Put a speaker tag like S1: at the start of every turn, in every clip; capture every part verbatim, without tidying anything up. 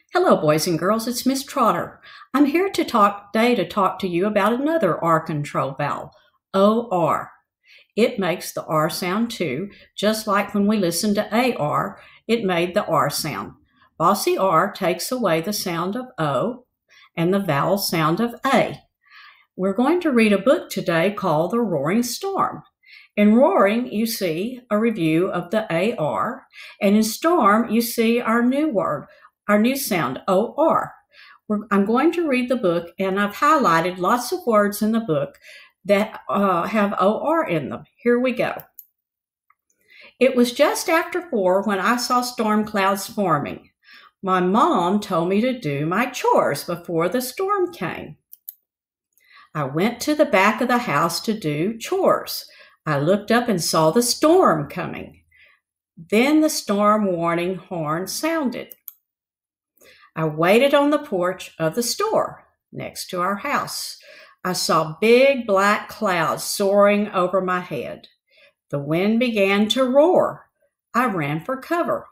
S1: Hello, boys and girls. It's Miss Trotter. I'm here to talk today to talk to you about another R control vowel, O R. It makes the R sound too, just like when we listen to A R, it made the R sound. Bossy R takes away the sound of O and the vowel sound of A. We're going to read a book today called The Roaring Storm. In roaring, you see a review of the A R, and in storm, you see our new word, our new sound, O R. We're, I'm going to read the book, and I've highlighted lots of words in the book that uh, have O R in them. Here we go. It was just after four when I saw storm clouds forming. My mom told me to do my chores before the storm came. I went to the back of the house to do chores. I looked up and saw the storm coming. Then the storm warning horn sounded. I waited on the porch of the store next to our house. I saw big black clouds soaring over my head. The wind began to roar. I ran for cover.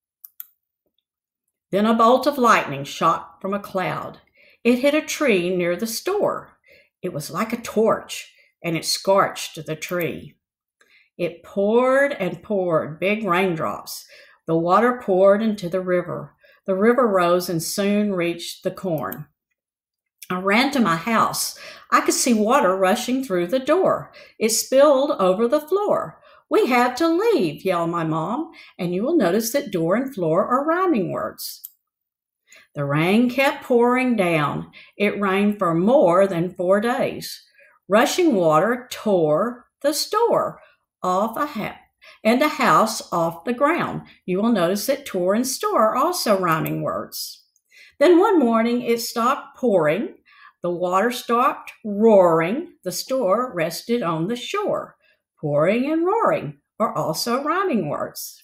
S1: Then a bolt of lightning shot from a cloud. It hit a tree near the store. It was like a torch, and it scorched the tree. It poured and poured big raindrops. The water poured into the river. The river rose and soon reached the corn. I ran to my house. I could see water rushing through the door. It spilled over the floor. We have to leave, yelled my mom, and you will notice that door and floor are rhyming words. The rain kept pouring down. It rained for more than four days. Rushing water tore the store off a hat. And a house off the ground. You will notice that tore and store are also rhyming words. Then one morning it stopped pouring. The water stopped roaring. The store rested on the shore. Pouring and roaring are also rhyming words.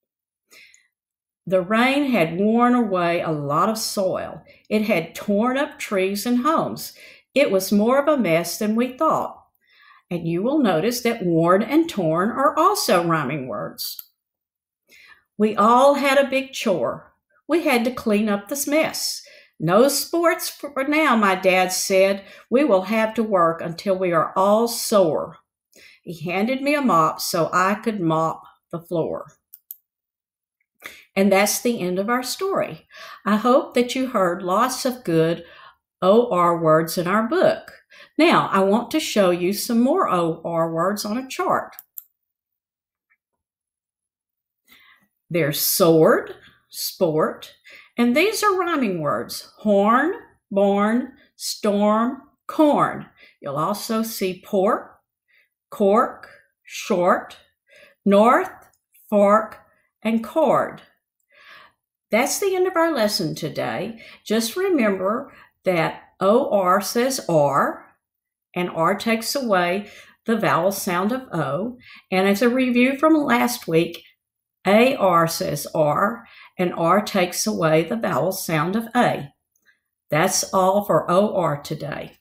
S1: The rain had worn away a lot of soil. It had torn up trees and homes. It was more of a mess than we thought. And you will notice that worn and torn are also rhyming words. We all had a big chore. We had to clean up this mess. No sports for now, my dad said. We will have to work until we are all sore. He handed me a mop so I could mop the floor. And that's the end of our story. I hope that you heard lots of good O R words in our book. Now, I want to show you some more O R words on a chart. There's sword, sport, and these are rhyming words. Horn, born, storm, corn. You'll also see pork, cork, short, north, fork, and cord. That's the end of our lesson today. Just remember that O R says R, and R takes away the vowel sound of O. And as a review from last week, A R says R, and R takes away the vowel sound of A. That's all for O R today.